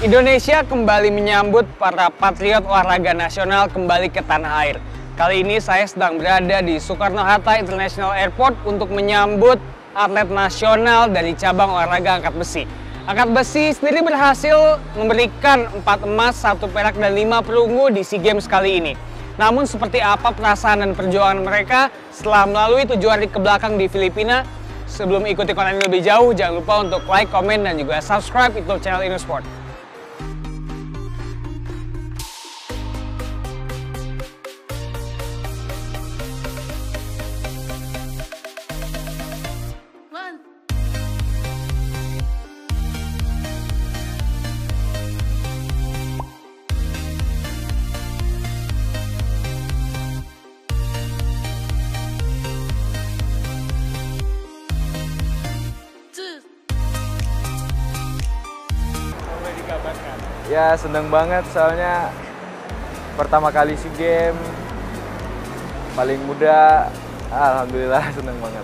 Indonesia kembali menyambut para patriot olahraga nasional kembali ke tanah air. Kali ini saya sedang berada di Soekarno-Hatta International Airport untuk menyambut atlet nasional dari cabang olahraga angkat besi. Angkat besi sendiri berhasil memberikan 4 emas, 1 perak, dan 5 perunggu di SEA Games kali ini. Namun seperti apa perasaan dan perjuangan mereka setelah melalui 7 hari ke belakang di Filipina? Sebelum ikuti konten ini lebih jauh, jangan lupa untuk like, komen, dan juga subscribe YouTube channel Indosport. Ya seneng banget soalnya pertama kali SEA Games, paling muda, alhamdulillah seneng banget.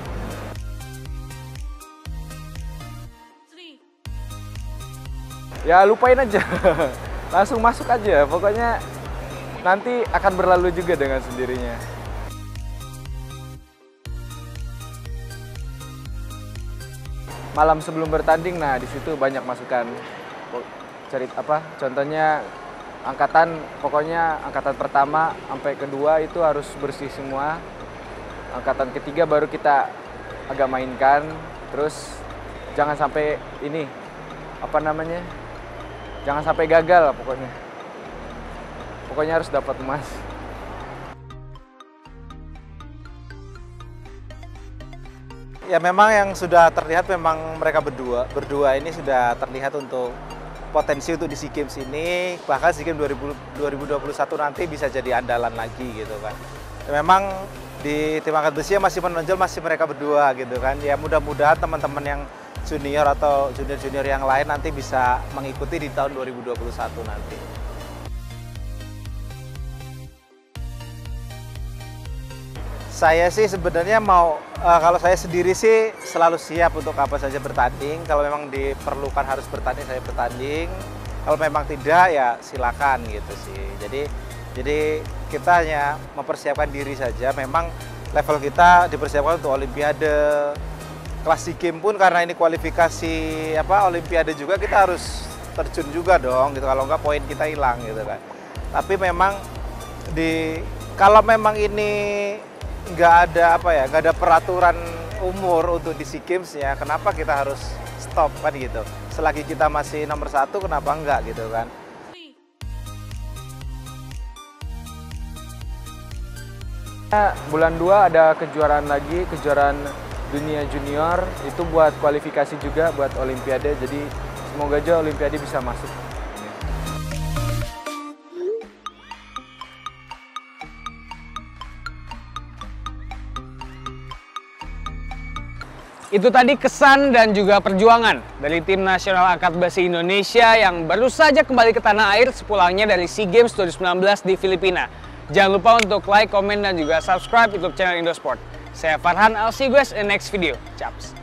Ya lupain aja, langsung masuk aja, pokoknya nanti akan berlalu juga dengan sendirinya. Malam sebelum bertanding, nah di situ banyak masukan. Contohnya pokoknya angkatan pertama sampai kedua itu harus bersih semua. Angkatan ketiga baru kita agak mainkan. Terus jangan sampai jangan sampai gagal lah pokoknya. Pokoknya harus dapat emas. Ya memang yang sudah terlihat memang mereka berdua ini sudah terlihat untuk potensi untuk di SEA Games ini, bahkan SEA Games 2021 nanti bisa jadi andalan lagi gitu kan. Ya, memang di tim angkat besi yang masih menonjol masih mereka berdua gitu kan. Ya mudah-mudahan teman-teman yang junior atau junior-junior yang lain nanti bisa mengikuti di tahun 2021 nanti. Saya sih sebenarnya kalau saya sendiri sih selalu siap untuk apa saja bertanding. Kalau memang diperlukan harus bertanding, saya bertanding. Kalau memang tidak, ya silakan gitu sih. Jadi kita hanya mempersiapkan diri saja. Memang level kita dipersiapkan untuk Olimpiade. Kelas SEA Games pun karena ini kualifikasi Olimpiade juga, kita harus terjun juga dong gitu. Kalau nggak poin kita hilang gitu kan. Tapi memang kalau memang ini nggak ada peraturan umur untuk di SEA Games ya, kenapa kita harus stop kan gitu. Selagi kita masih nomor 1, kenapa enggak gitu kan. Bulan 2 ada kejuaraan lagi, kejuaraan dunia junior, itu buat kualifikasi juga buat Olimpiade, jadi semoga aja Olimpiade bisa masuk. Itu tadi kesan dan juga perjuangan dari tim nasional angkat besi Indonesia yang baru saja kembali ke tanah air sepulangnya dari SEA Games 2019 di Filipina. Jangan lupa untuk like, komen, dan juga subscribe YouTube channel Indosport. Saya Farhan, I'll see you guys in the next video. Chaps!